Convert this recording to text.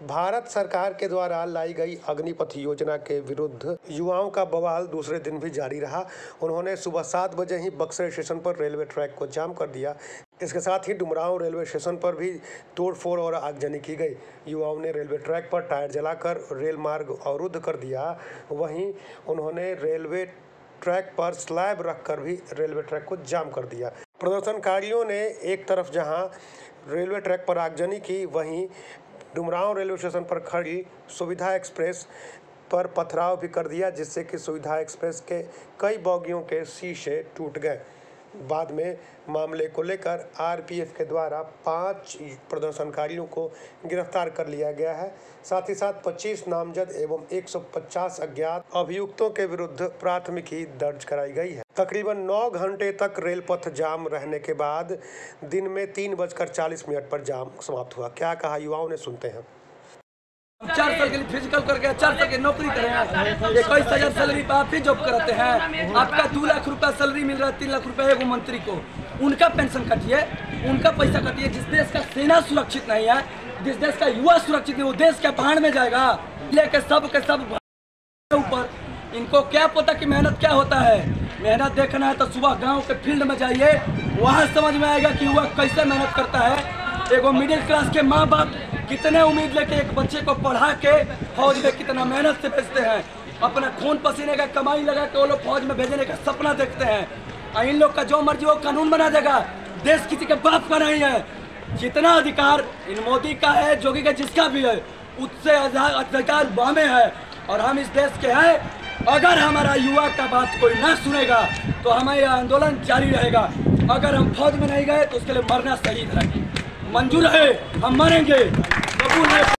भारत सरकार के द्वारा लाई गई अग्निपथ योजना के विरुद्ध युवाओं का बवाल दूसरे दिन भी जारी रहा। उन्होंने सुबह 7 बजे ही बक्सर स्टेशन पर रेलवे ट्रैक को जाम कर दिया। इसके साथ ही डुमरांव रेलवे स्टेशन पर भी तोड़फोड़ और आगजनी की गई। युवाओं ने रेलवे ट्रैक पर टायर जलाकर रेल मार्ग अवरुद्ध कर दिया। वहीं उन्होंने रेलवे ट्रैक पर स्लैब रखकर भी रेलवे ट्रैक को जाम कर दिया। प्रदर्शनकारियों ने एक तरफ जहां रेलवे ट्रैक पर आगजनी की, वहीं डुमरांव रेलवे स्टेशन पर खड़ी सुविधा एक्सप्रेस पर पथराव भी कर दिया, जिससे कि सुविधा एक्सप्रेस के कई बोगियों के शीशे टूट गए। बाद में मामले को लेकर आरपीएफ के द्वारा 5 प्रदर्शनकारियों को गिरफ्तार कर लिया गया है। साथ ही साथ 25 नामजद एवं 150 अज्ञात अभियुक्तों के विरुद्ध प्राथमिकी दर्ज कराई गई है। तकरीबन 9 घंटे तक रेलपथ जाम रहने के बाद दिन में 3:40 पर जाम समाप्त हुआ। क्या कहा युवाओं ने, सुनते हैं। 4 साल के लिए फिजिकल करके 4 साल की नौकरी कर रहे हैं, 21,000 सैलरी पर आप ही जॉब कराते हैं। आपका 2 लाख रुपया सैलरी मिल रहा है, 3 लाख रुपया एगो मंत्री को, उनका पेंशन कटिए, उनका पैसा कटिए। जिस देश का सेना सुरक्षित नहीं है, जिस देश का युवा सुरक्षित नहीं, वो देश के भाड़ में जाएगा लेके सब के सब ऊपर। इनको क्या पता कि मेहनत क्या होता है। मेहनत देखना है तो सुबह गाँव के फील्ड में जाइए, वहाँ समझ में आएगा कि युवा कैसे मेहनत करता है। एगो मिडिल क्लास के माँ बाप कितने उम्मीद लेके एक बच्चे को पढ़ा के फौज में कितना मेहनत से भेजते हैं, अपना खून पसीने का कमाई लगा के वो लोग फौज में भेजने का सपना देखते हैं। इन लोग का जो मर्जी वो कानून बना देगा, देश किसी के बाप का नहीं है। जितना अधिकार इन मोदी का है, जोगी का जिसका भी है, उससे अधिकार बामे है और हम इस देश के हैं। अगर हमारा युवा का बात कोई ना सुनेगा तो हमारा आंदोलन जारी रहेगा। अगर हम फौज में नहीं गए तो उसके लिए मरना सही है। मंजूर है, हम मरेंगे, कबूल है।